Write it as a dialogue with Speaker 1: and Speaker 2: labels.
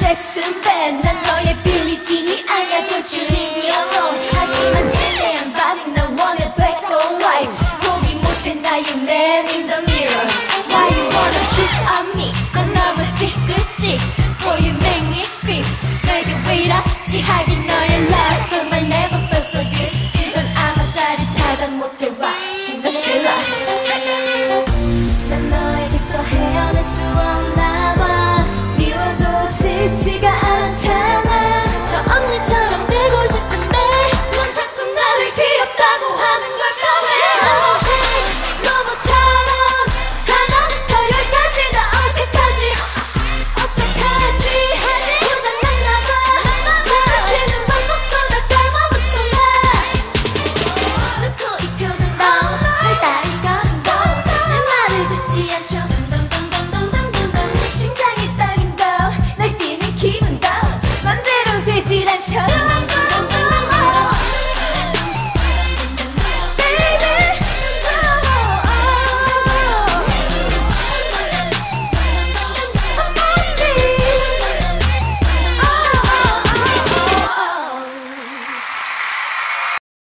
Speaker 1: 잭슨 밴난 너의 빌리진이 아니야 Don't you leave me alone 하지만 내 body 나 원해 black or white 포기 못해 나의 man in the mirror Why you wanna cheat on me 난 너무 찌끄찌 Boy you make me scream 내게 왜 이렇지 하긴 너의 love 정말 never felt so good 이건 아마 짜릿하다 못해 와 징그러워 난 너에게서 헤어날 수 없나 봐 미워도 싫지가